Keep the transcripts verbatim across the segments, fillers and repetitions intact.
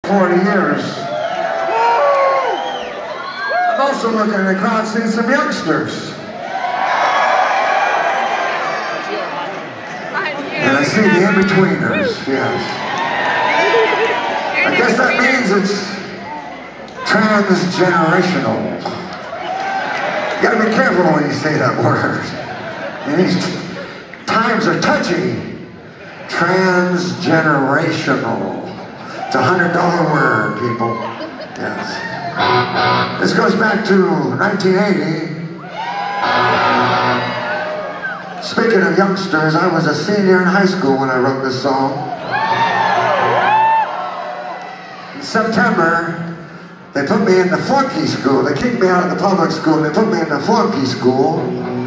forty years. I'm also looking at the crowd seeing some youngsters. And I see the in-betweeners, yes. I guess that means it's transgenerational. You gotta be careful when you say that word. These times are touchy. Transgenerational. It's a hundred dollar word, people. Yes. This goes back to nineteen eighty. Speaking of youngsters, I was a senior in high school when I wrote this song. In September, they put me in the flunky school. They kicked me out of the public school and they put me in the flunky school.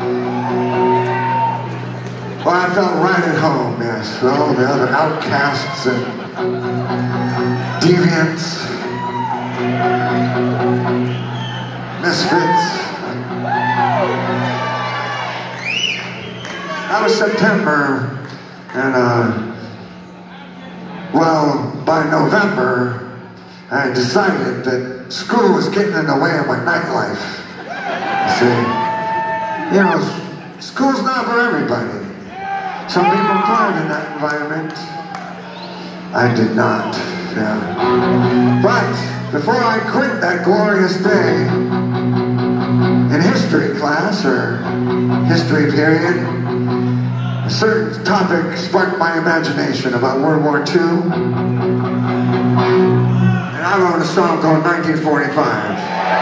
Well, I felt right at home, yes. Well, the other outcasts and deviants, misfits. That was September, and uh, well, by November, I decided that school was getting in the way of my nightlife. See, you know, school's not for everybody. Some people thrive in that environment. I did not, yeah. But before I quit that glorious day in history class or history period, a certain topic sparked my imagination about World War Two. And I wrote a song called nineteen forty-five.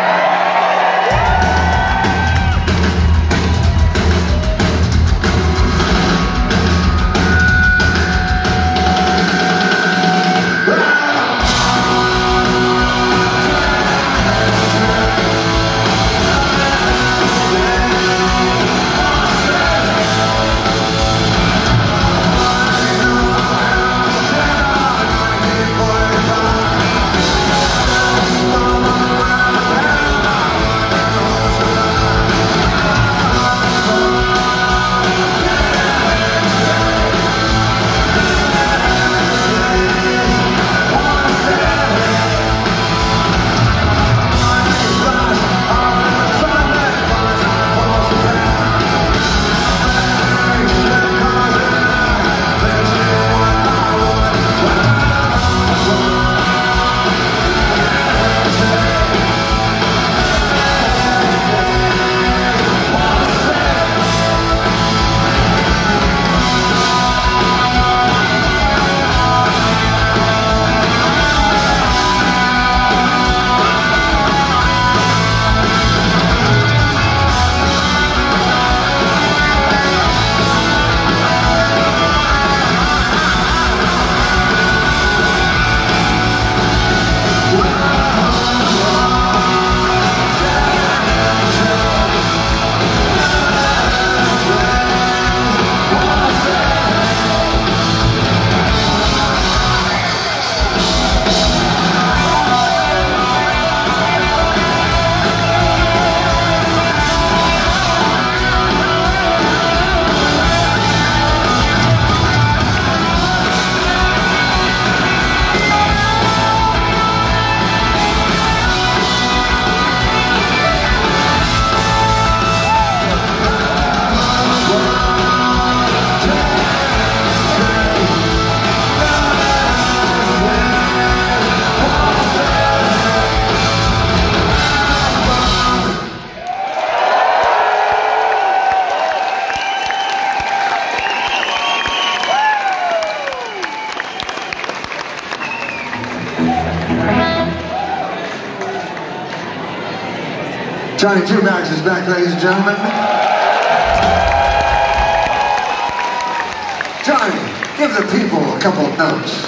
Johnny Two Bags is back, ladies and gentlemen. Johnny, give the people a couple of notes.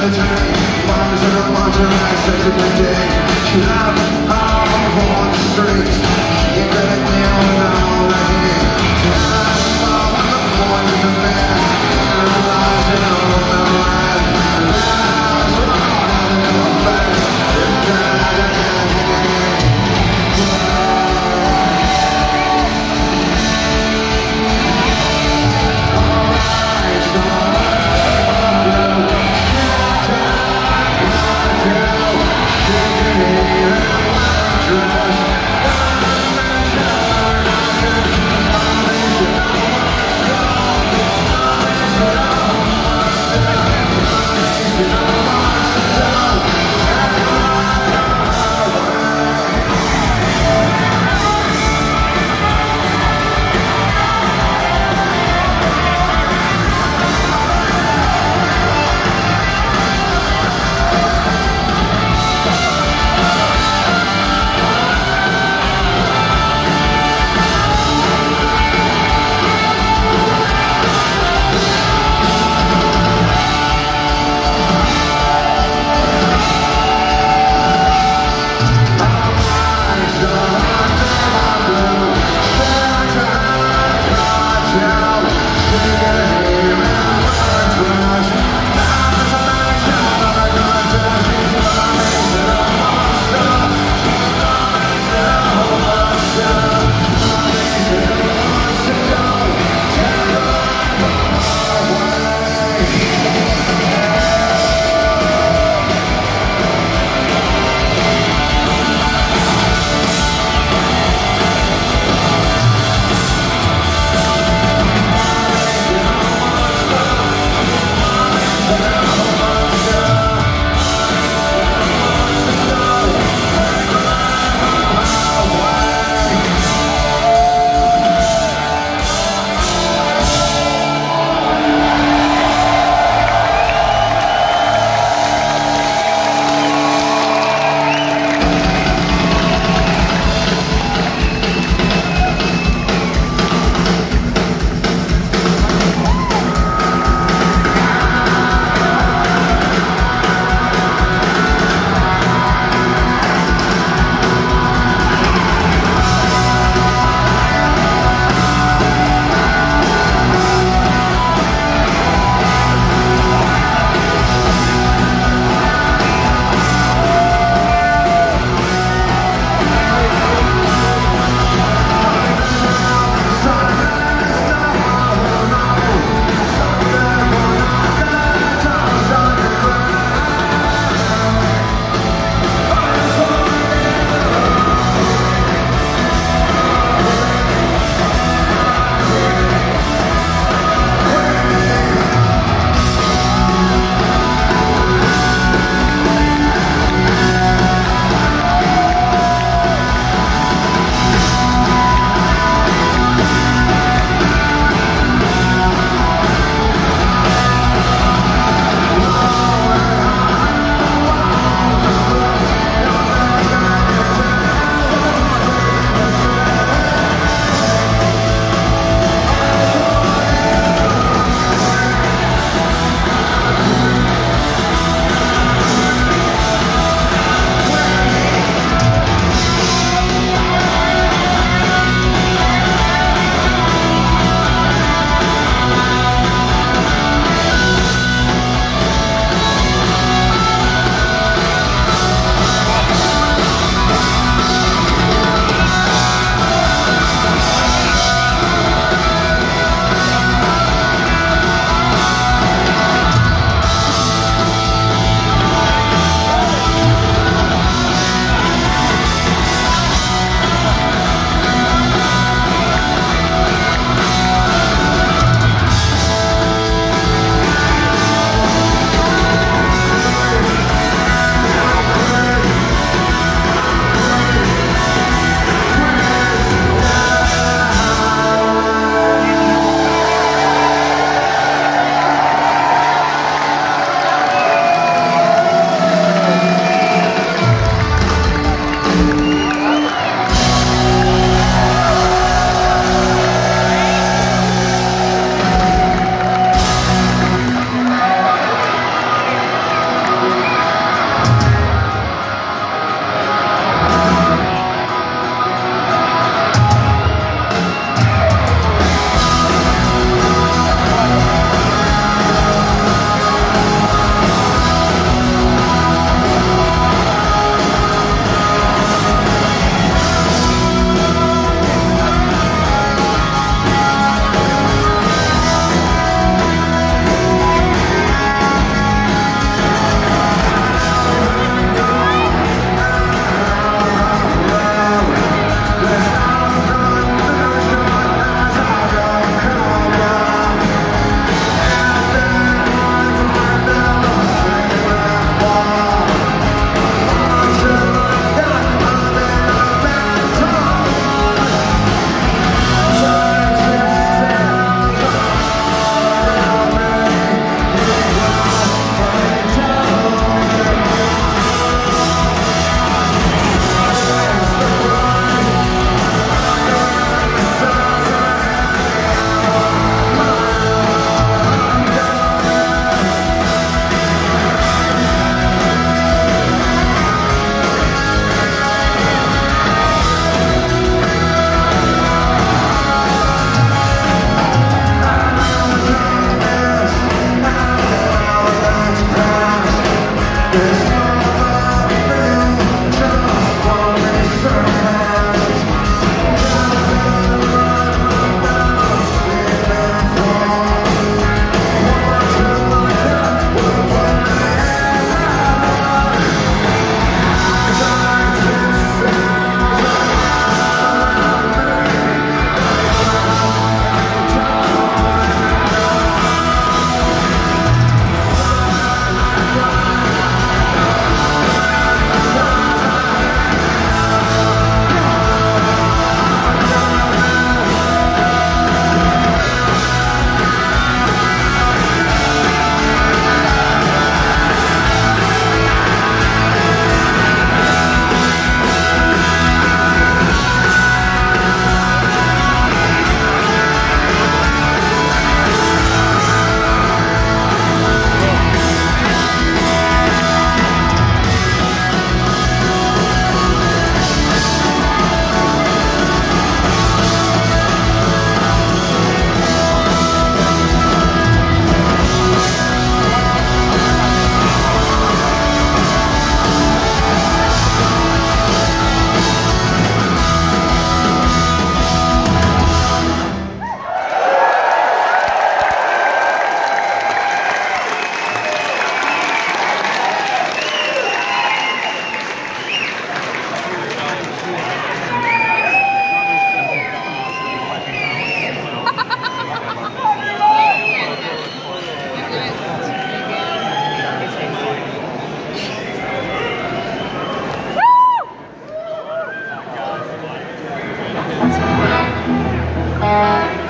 Yeah.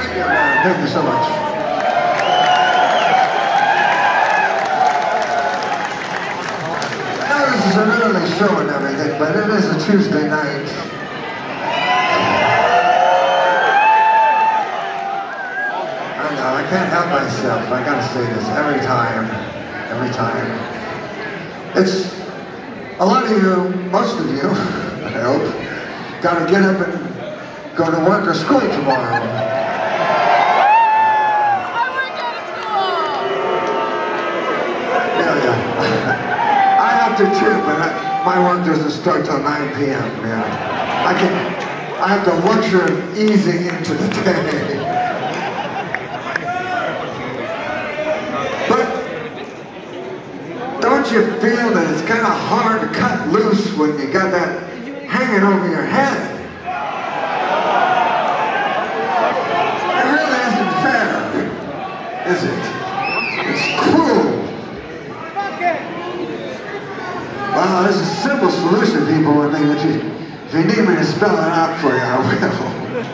Thank you, man. Thank you so much. I know this is an early show and everything, but it is a Tuesday night. I know, I can't help myself. I gotta say this every time. Every time. It's a lot of you, most of you, I hope, gotta get up and go to work or school tomorrow. I work out of school! Yeah, yeah. I have to too, but I, my work doesn't start till nine p m Yeah. I can, I have the luxury of easing into the day. But don't you feel that it's kind of hard to cut loose when you got that hanging over your head? It really isn't fair, is it? It's cruel. Well, there's a simple solution, people. I mean, if you, if you need me to spell it out for you, I will.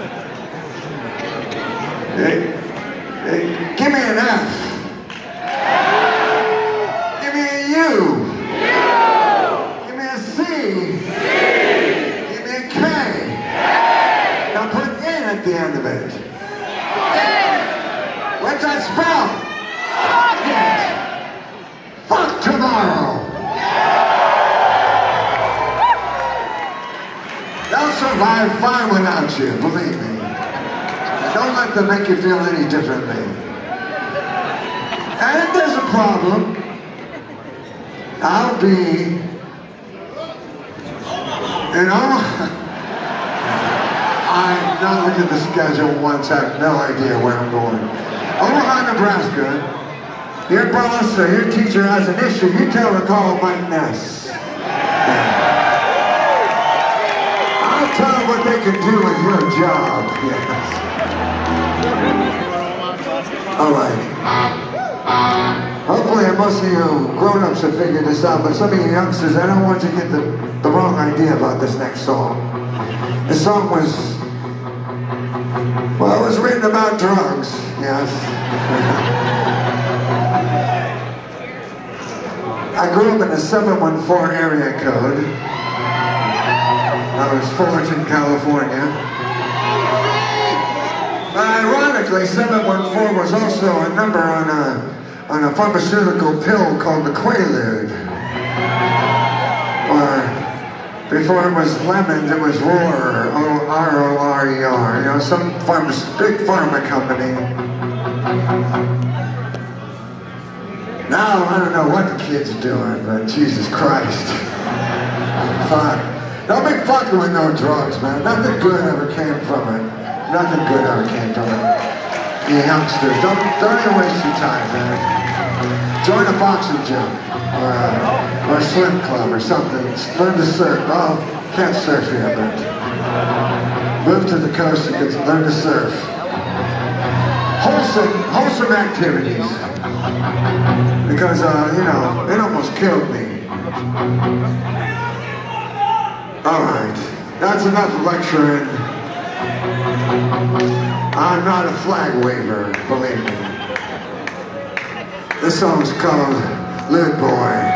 Hey, hey, give me an F. Give me a U. Give me a C. Give me a K. Now put N at the end of it. What's that spell? Fuck it. Fuck tomorrow. They'll survive fine without you, believe me. And don't let them make you feel any differently. And if there's a problem, I'll be, you know, I've not looked at the schedule once, I have no idea where I'm going. Omaha, Nebraska, your boss or your teacher has an issue, you tell her to call Mike Ness. Yeah. I'll tell them what they can do with your job. Yes. All right. Hopefully most of you grown-ups have figured this out, but some of you youngsters, I don't want you to get the, the wrong idea about this next song. This song was, well, it was written about drugs, yes. I grew up in the seven one four area code. I was Fullerton, California. But ironically, seven one four was also a number on a, on a pharmaceutical pill called the Quaalude. Or, before it was lemons, it was Roar, O R O R E R, you know, some pharma, big pharma company. Now, I don't know what the kids are doing, but Jesus Christ. Fuck. Don't be fucking with no drugs, man. Nothing good ever came from it. Nothing good ever came from it. You youngsters, don't, don't even waste your time, man. Join a boxing gym, or a, or a swim club, or something. Learn to surf. Oh, can't surf yet, but move to the coast and get to learn to surf. Wholesome, wholesome activities. Because, uh, you know, it almost killed me. All right, that's enough lecturing. I'm not a flag waver, believe me. This song's called Lid Boy.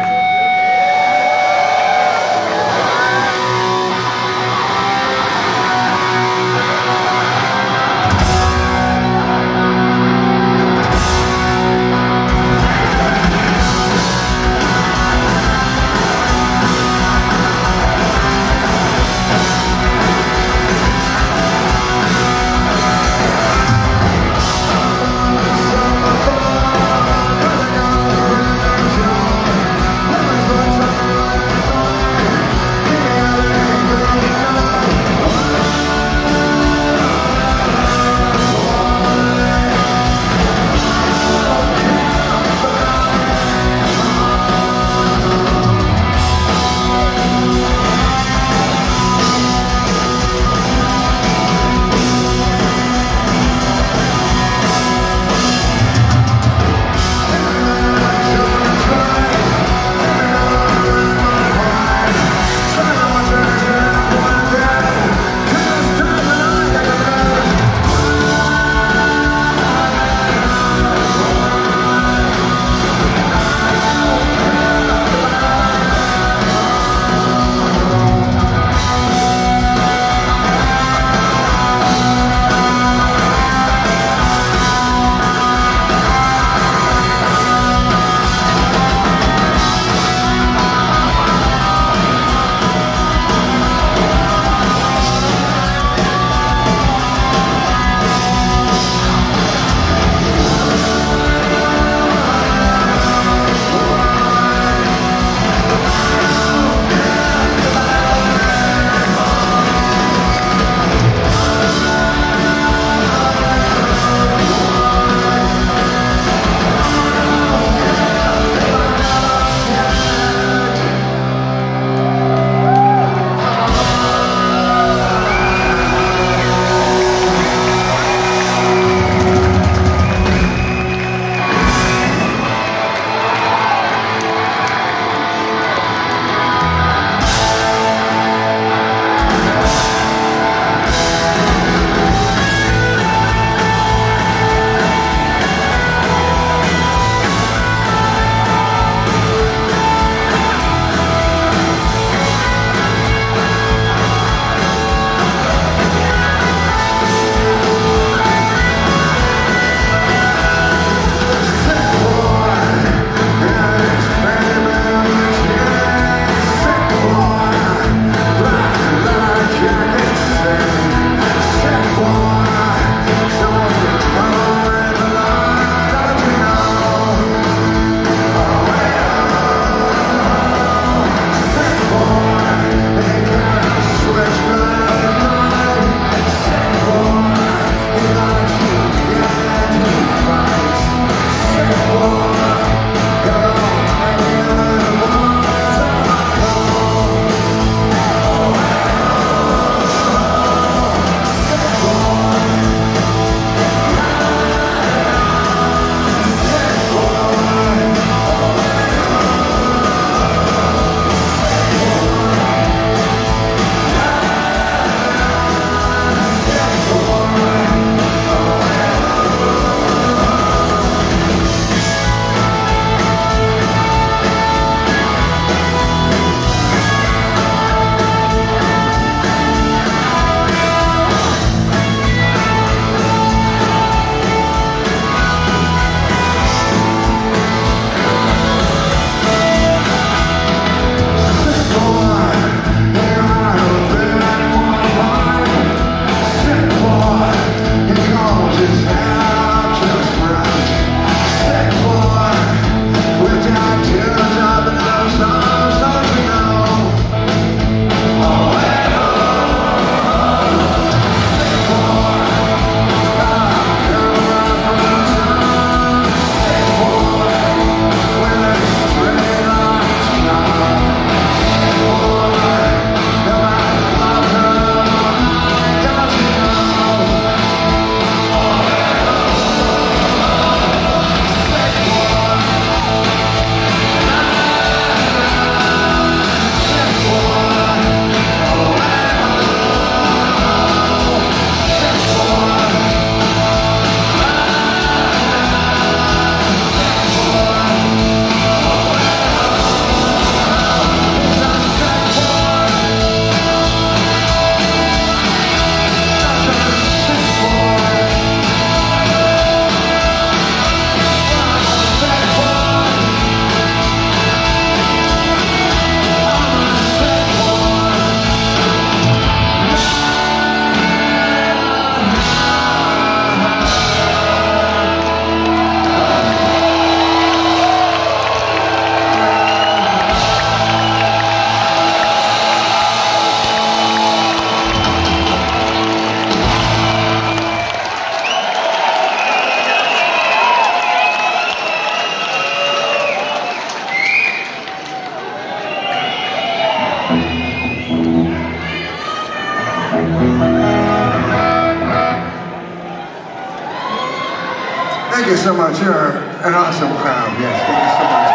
Thank you so much. You're an awesome crowd. Yes, thank you so much.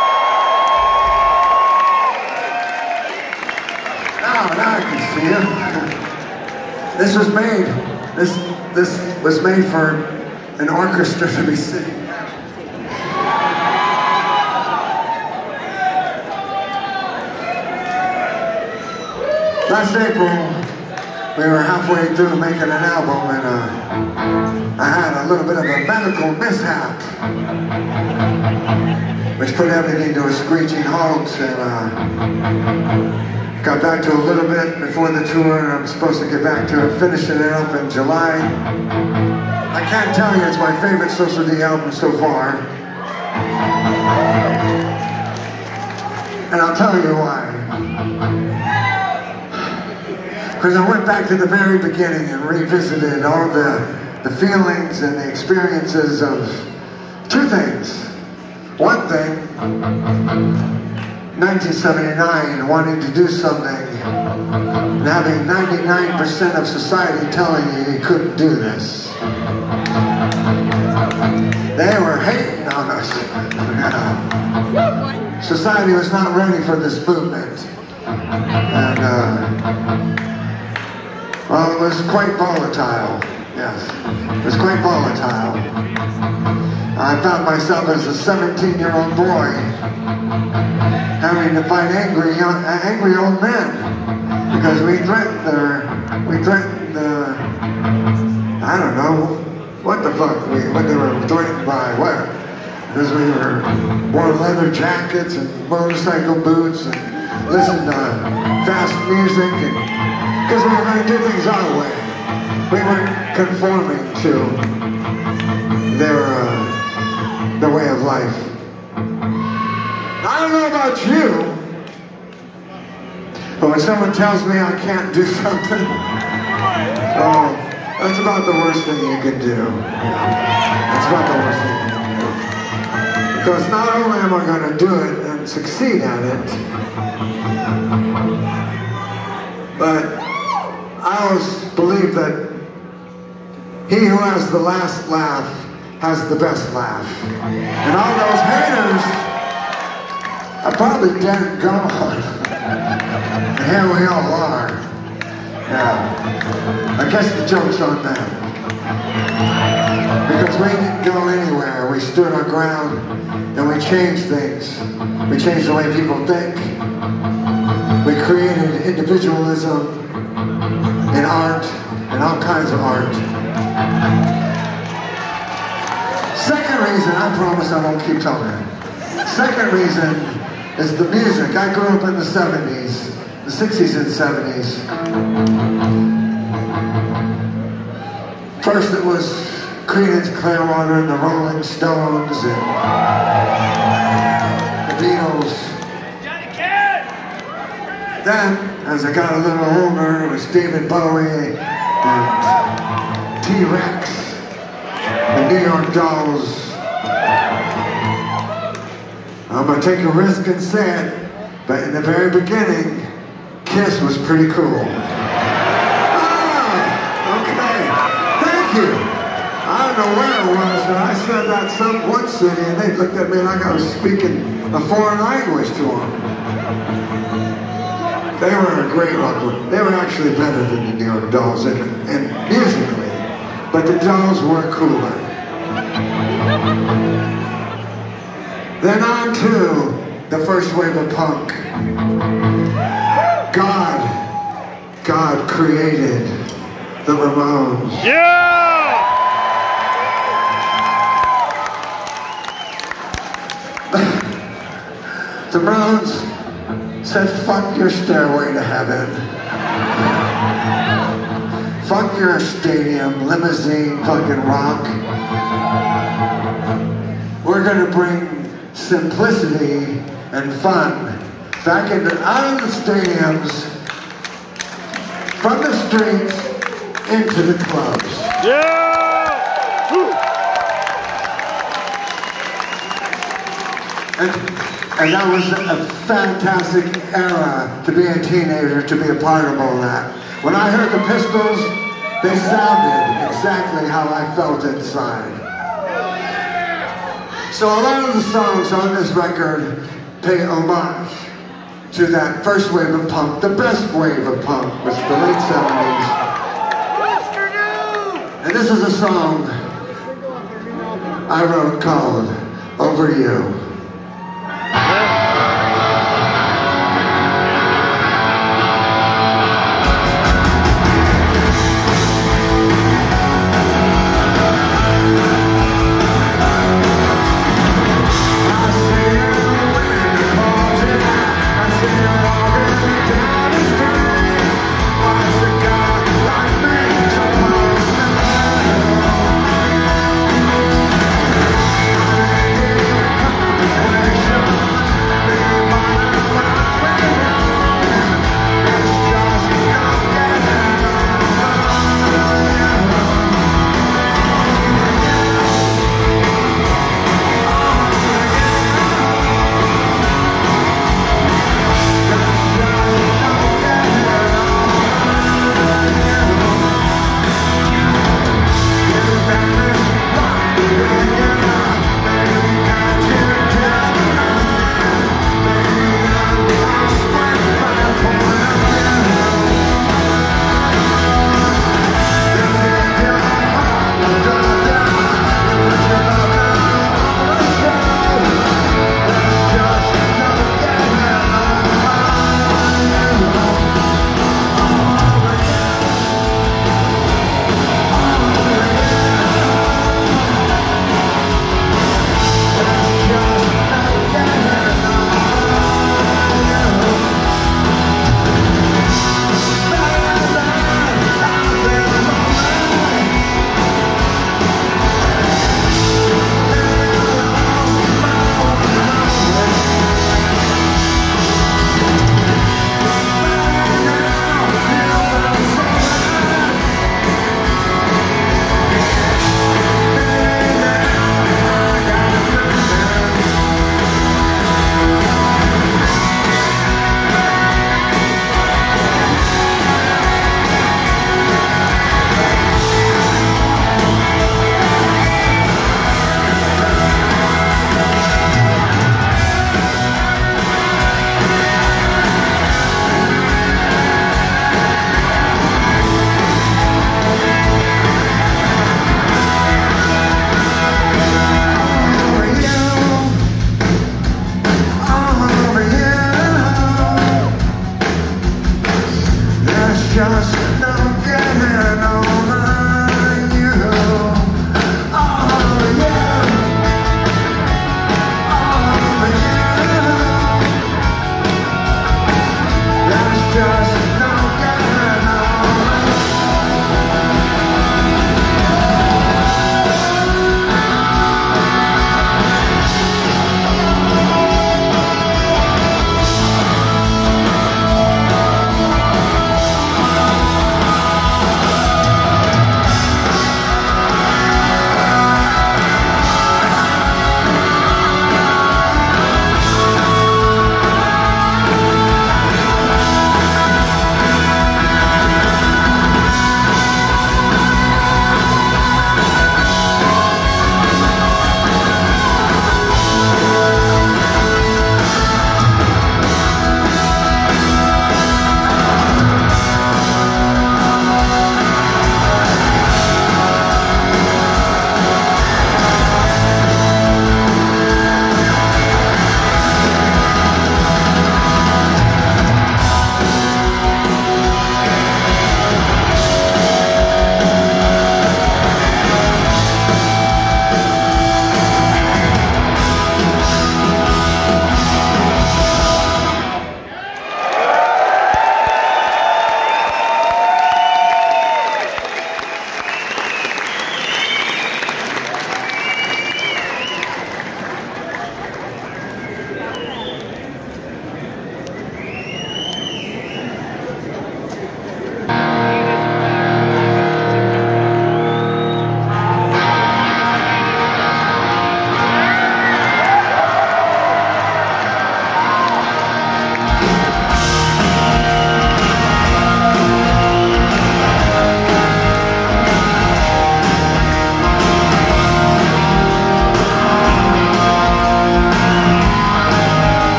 Now, now I can see you. This was made. This this was made for an orchestra to be singing. Last April, we were halfway through making an album, and uh, I had a little bit of a medical mishap, which put everything to a screeching halt, and uh, got back to a little bit before the tour, and I'm supposed to get back to it, finishing it up in July. I can't tell you, it's my favorite Social D album so far. And I'll tell you why. Because I went back to the very beginning and revisited all the, the feelings and the experiences of two things. One thing, nineteen seventy-nine, wanting to do something and having ninety-nine percent of society telling you you couldn't do this. They were hating on us. Society was not ready for this movement. And, uh, well, it was quite volatile, yes. It was quite volatile. I found myself as a seventeen-year-old boy having to fight angry, young, angry old men because we threatened their, we threatened, uh, I don't know, what the fuck, we, what they were threatened by, what? Because we were, wore leather jackets and motorcycle boots and listened to fast music, and because we were going to do things our way. We weren't conforming to their, uh, their way of life. I don't know about you, but when someone tells me I can't do something, oh, that's about the worst thing you can do. Yeah. That's about the worst thing you can do. Because not only am I going to do it and succeed at it, but I always believe that he who has the last laugh has the best laugh. And all those haters are probably dead and gone. And here we all are. Yeah. I guess the joke's on them. Because we didn't go anywhere. We stood our ground and we changed things. We changed the way people think. We created individualism in art, and all kinds of art. Second reason, I promise I won't keep talking. Second reason is the music. I grew up in the seventies, the sixties and seventies. First it was Creedence Clearwater and the Rolling Stones and the Beatles. Then, as I got a little older, it was David Bowie and T-Rex, the New York Dolls. I'm gonna take a risk and say it, but in the very beginning, Kiss was pretty cool. Ah, okay, thank you. I don't know where it was, but I said that some one city, and they looked at me like I was speaking a foreign language to them. They were a great rock group. They were actually better than the New York Dolls, and, and musically, but the Dolls were cooler. Then on to the first wave of punk. God, God created the Ramones. Yeah! The Ramones said, fuck your Stairway to Heaven. Fuck your stadium, limousine, fucking rock. We're gonna bring simplicity and fun back into, out of the stadiums, from the streets, into the clubs. Yeah! Woo. And, and that was a fantastic era to be a teenager, to be a part of all that. When I heard the Pistols, they sounded exactly how I felt inside. So a lot of the songs on this record pay homage to that first wave of punk. The best wave of punk was the late seventies. And this is a song I wrote called Over You.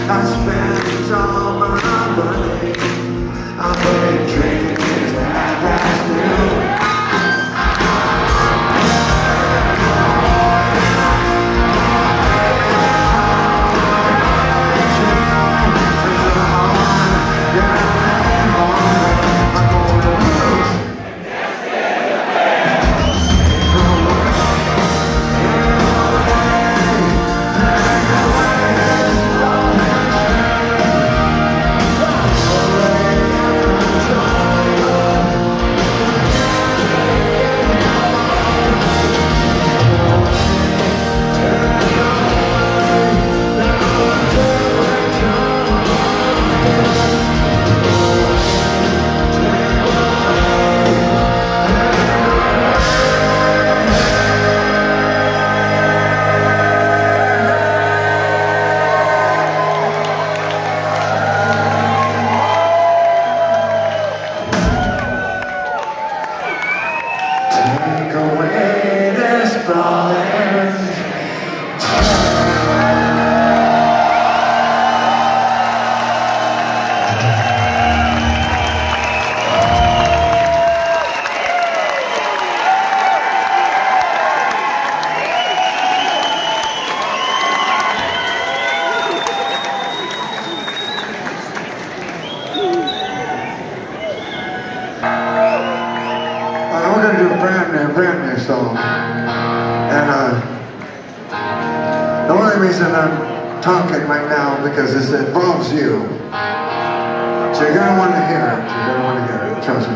I spent all my money. I've been drinking since half past noon. Song. And uh, the only reason I'm talking right now because this involves you. So you're gonna want to hear it. You're gonna want to hear it. Trust me.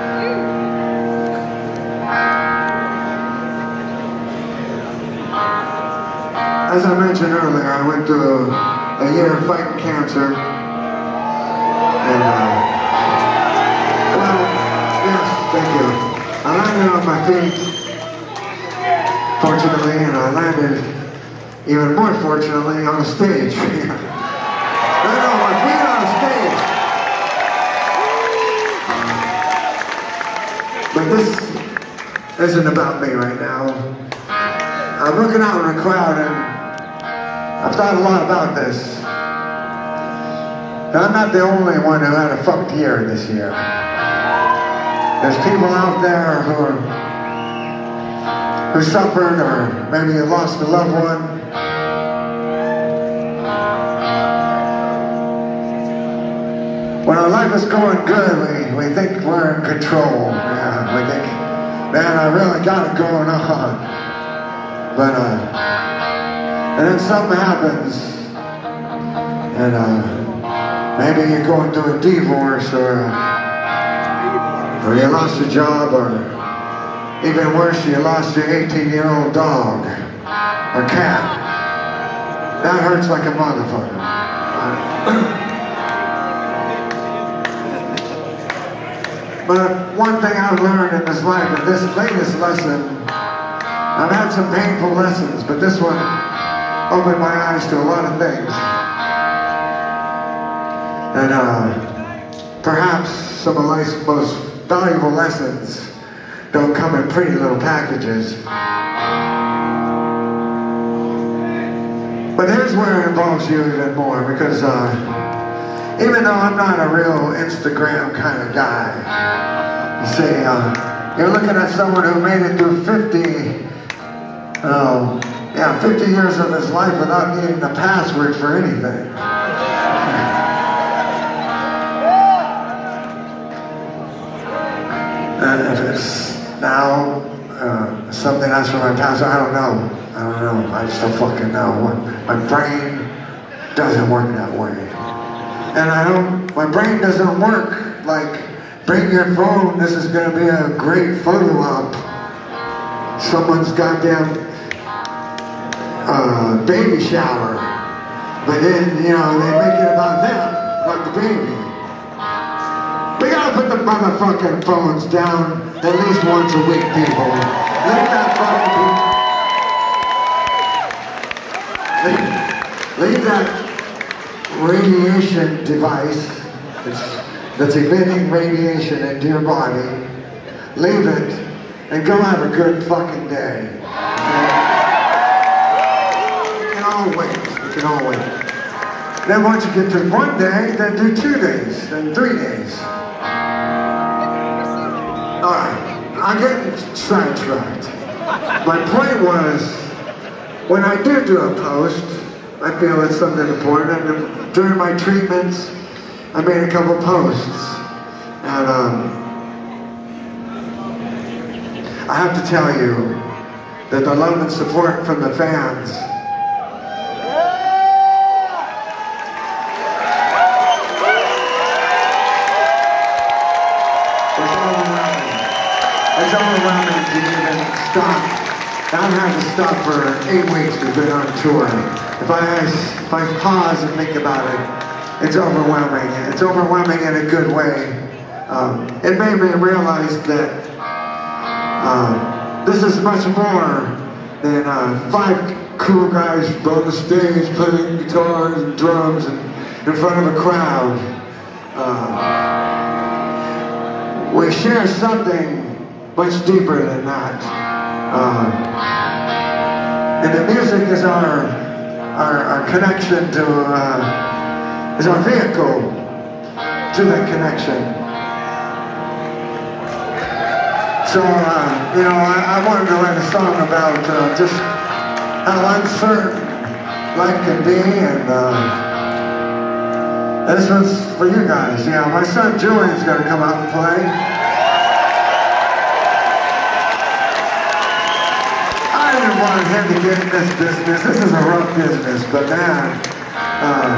As I mentioned earlier, I went through a, a year of fighting cancer. And uh, well, yes, thank you. I landed on my feet. Fortunately, and I landed even more fortunately on a stage. No, no, my feet on a stage. But this isn't about me right now. I'm looking out in the crowd and I've thought a lot about this. And I'm not the only one who had a fucked year this year. There's people out there who are who suffered, or maybe you lost a loved one. When our life is going good, we, we think we're in control. Yeah, we think, man, I really got it going on. But, uh, and then something happens, and uh, maybe you're going through a divorce, or, or you lost your job, or even worse, you lost your eighteen-year-old dog or cat. That hurts like a motherfucker. But one thing I've learned in this life, and this latest lesson, I've had some painful lessons, but this one opened my eyes to a lot of things. And uh, perhaps some of life's most valuable lessons don't come in pretty little packages. But here's where it involves you even more, because uh, even though I'm not a real Instagram kind of guy, you see, uh, you're looking at someone who made it through fifty, uh, yeah, fifty years of his life without needing a password for anything. And if it's now uh, something else for my password, I don't know. I don't know. I just don't fucking know. My brain doesn't work that way. And I don't, my brain doesn't work like, bring your phone, this is gonna be a great photo op. Someone's goddamn uh, baby shower. But then, you know, they make it about them, not the baby. We gotta put the motherfucking phones down at least once a week, people. Leave that fucking, leave, leave that radiation device that's, that's emitting radiation into your body. Leave it and go have a good fucking day. Okay? We can all wait. We can all wait. Then once you get to one day, then do two days, then three days. All right, I'm getting sidetracked. My point was, when I do do a post, I feel it's something important. And during my treatments, I made a couple posts. And um, I have to tell you that the love and support from the fans is overwhelming. It's overwhelming to even stop. I've had to stop for eight weeks. We've been on tour. If I, if I pause and think about it, it's overwhelming. It's overwhelming in a good way. Um, it made me realize that uh, this is much more than uh, five cool guys on the stage playing guitars and drums and in front of a crowd. Uh, we share something much deeper than that. Uh, and the music is our, our, our connection to, uh, is our vehicle to that connection. So, uh, you know, I, I wanted to write a song about uh, just how uncertain life can be, and uh, this one's for you guys. You know, my son Julian's going to come out and play. I didn't want him to get in this business. This is a rough business, but man, uh,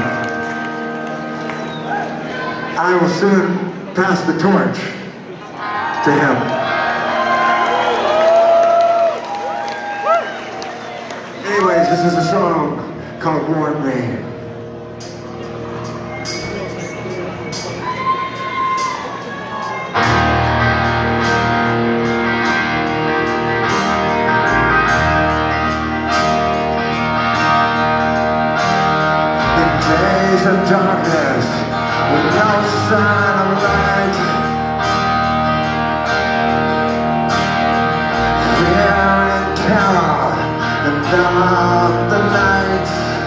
I will soon pass the torch to him. Anyways, this is a song called Warm Me. In days of darkness, with no sign of light, fear and terror and numb up the night,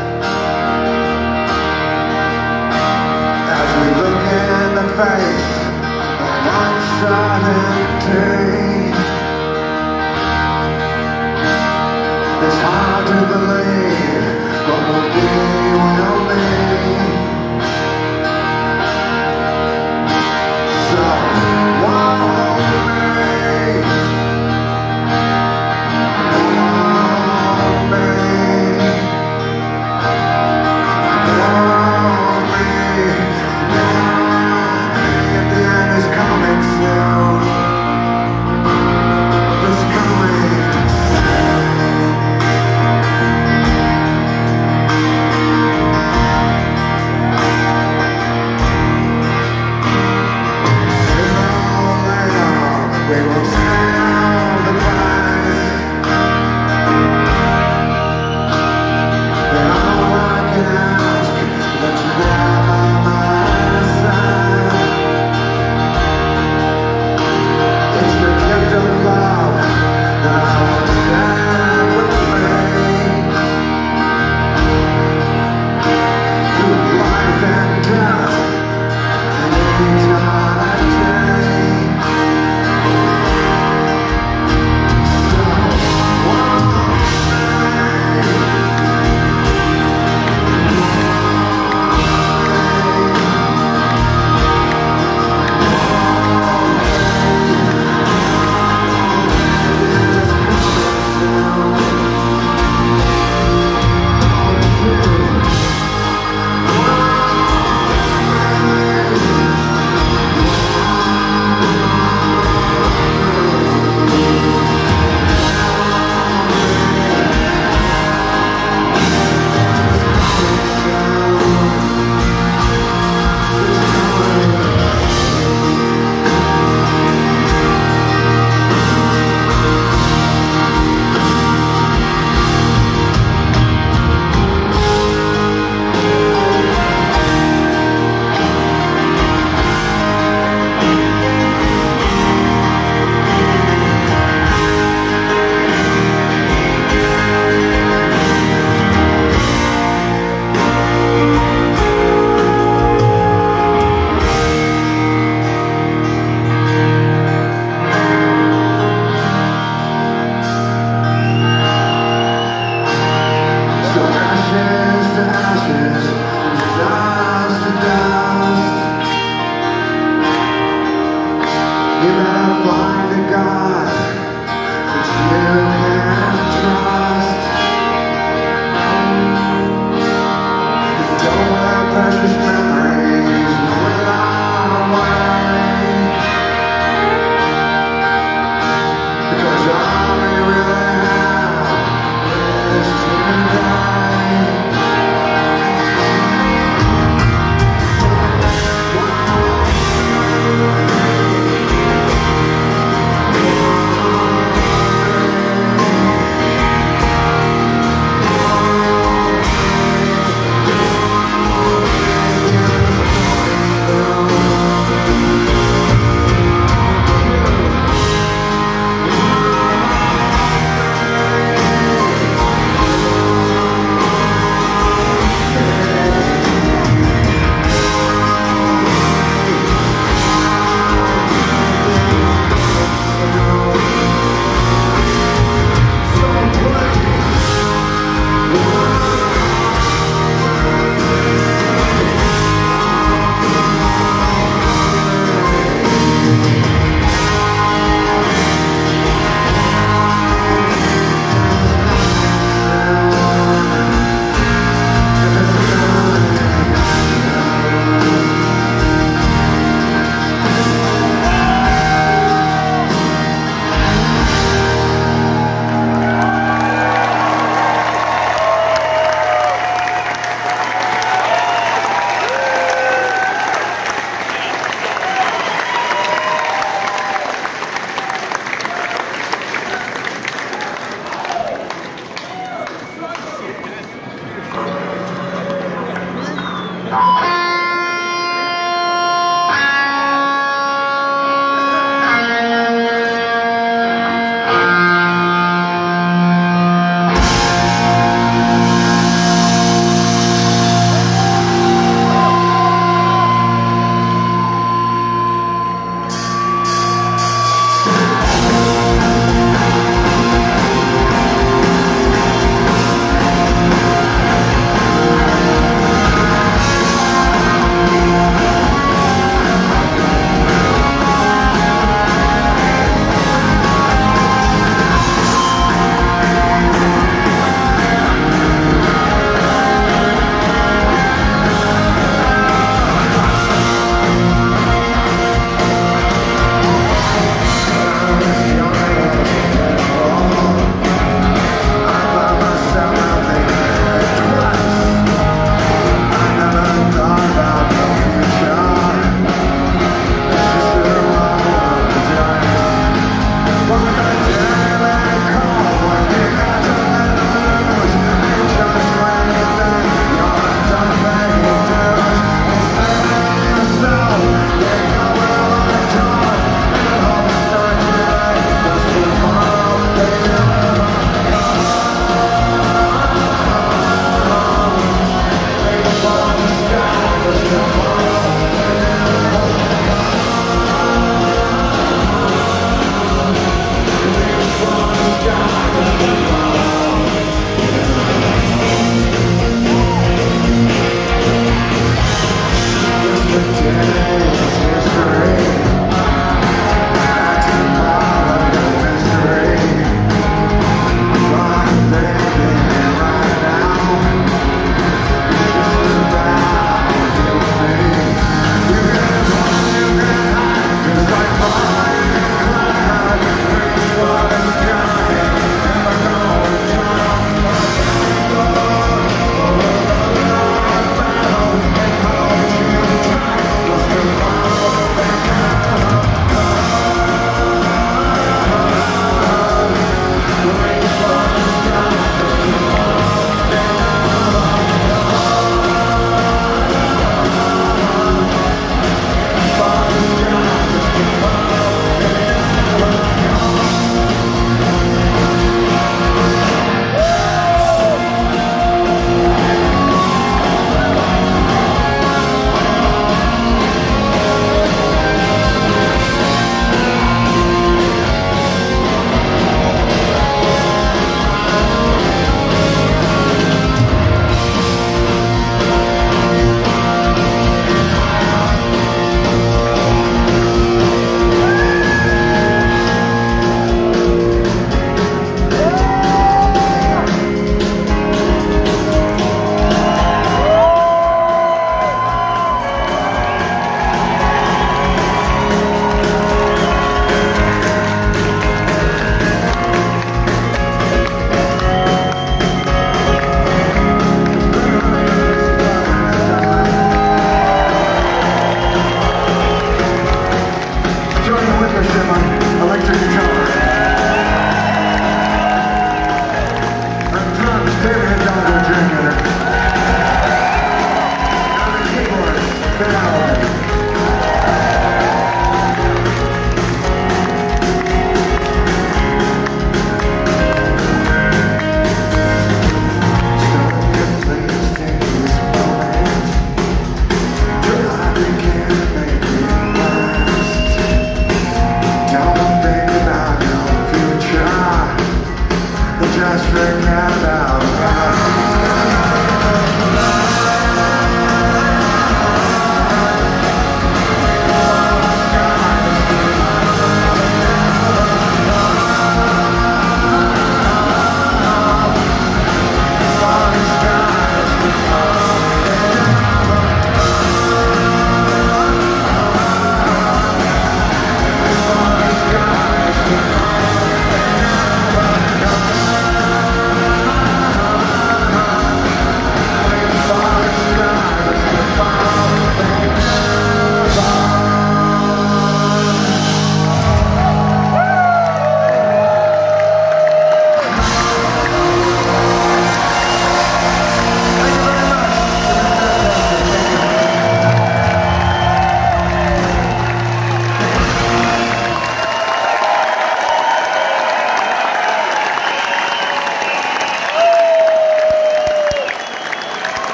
as we look in the face of uncertainty. It's hard to believe what will be will be. So warm me. Warm me.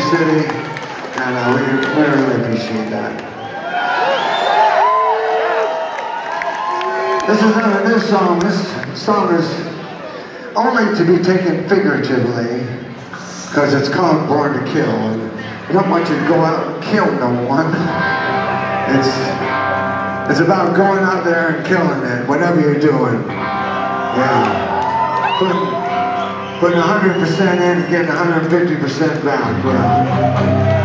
City, and uh, we, we really appreciate that. This is not a new song. This song is only to be taken figuratively, because it's called Born to Kill. And we don't want you to go out and kill no one. It's, it's about going out there and killing it, whatever you're doing. Yeah. Putting, putting one hundred percent in and getting one hundred fifty percent back. Yeah.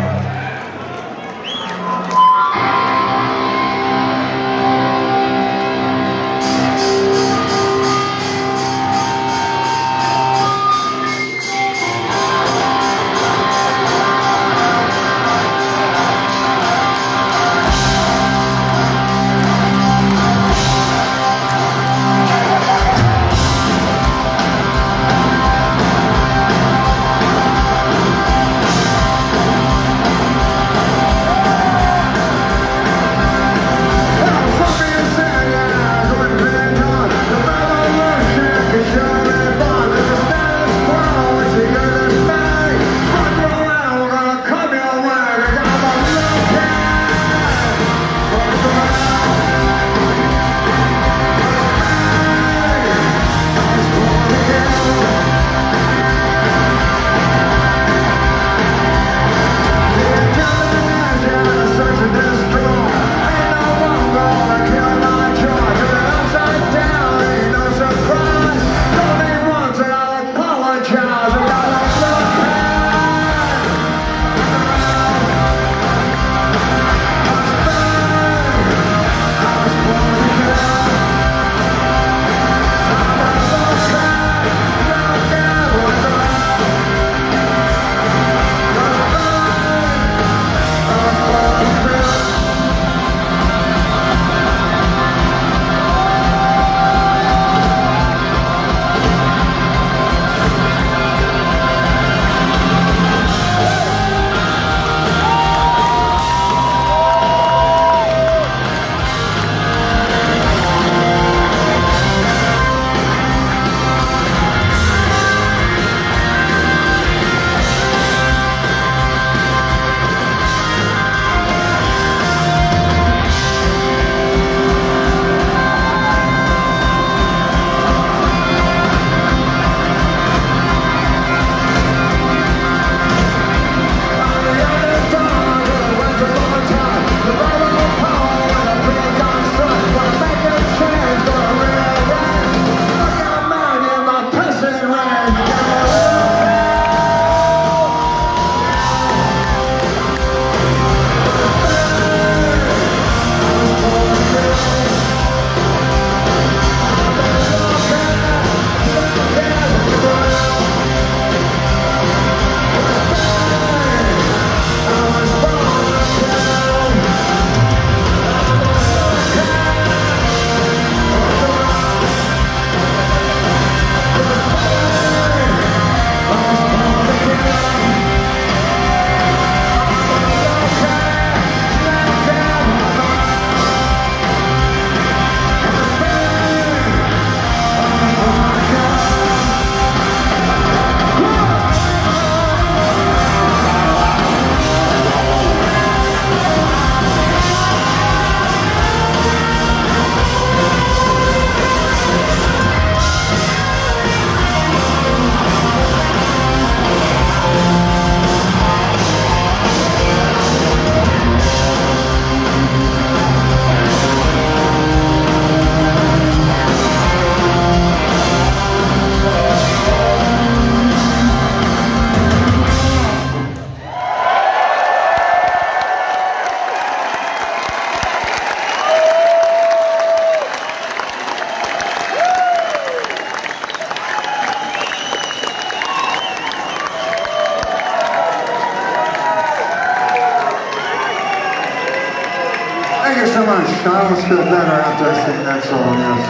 Thank you so much. I always feel better after I sing that song, yes.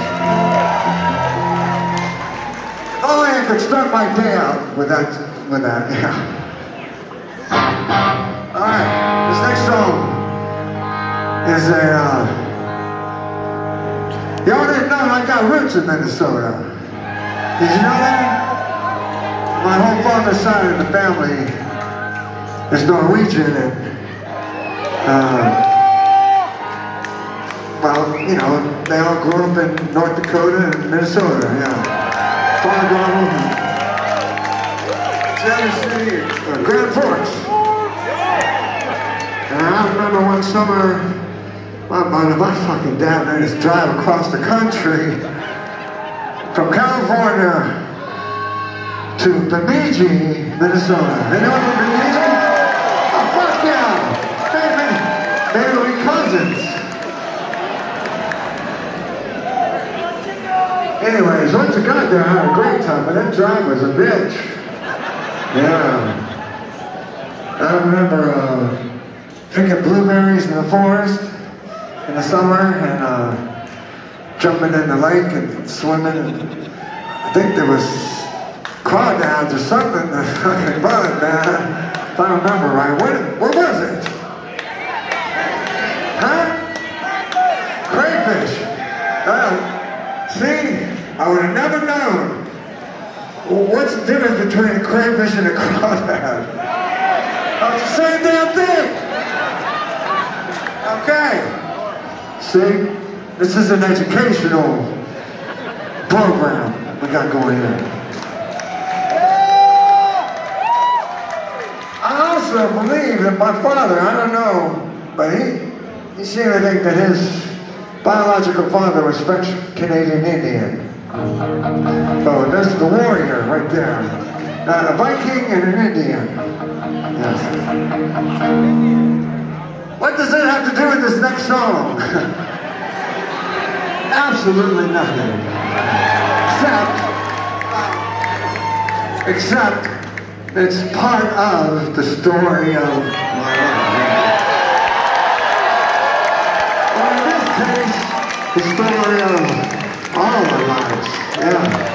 Only I could start my day out with that, with that, yeah. Alright, this next song is a, uh, y'all didn't know I got roots in Minnesota. Did you know that? My whole father's side of the family is Norwegian, and uh, well, you know, they all grew up in North Dakota and Minnesota, yeah. Fargo, Tennessee, uh, Grand Forks. And I remember one summer, my, my, my fucking dad made us drive across the country from California to Bemidji, Minnesota. They know from Bemidji? Oh, fuck yeah! Maybe, maybe we cousins. Anyways, once I got there, I had a great time, but that drive was a bitch. Yeah. I remember uh, picking blueberries in the forest in the summer and uh, jumping in the lake and swimming. And I think there was crawdads or something in the fucking mud, man. If I remember right. What, what was it? Huh? Crayfish. Uh, see? I would have never known. What's the difference between a crayfish and a crawdad? Oh, it's the same damn thing! Okay. See? This is an educational program we got going here. I also believe that my father, I don't know, but he, he seemed to think that his biological father was French Canadian Indian. Oh, that's the warrior right there. Uh, a Viking and an Indian. Yes. What does it have to do with this next song? Absolutely nothing. Except, except it's part of the story of my life. Or in this case, the story of all our lives, yeah.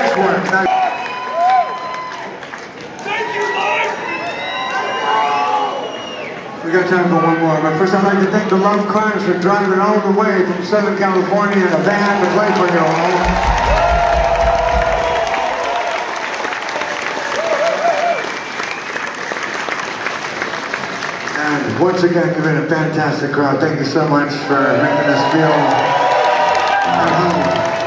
Nice work. Nice. Thank you, Mike! We got time for one more, but first I'd like to thank the Love Crimes for driving all the way from Southern California in a van to play for you all. And once again, you've been a fantastic crowd. Thank you so much for making us feel at home.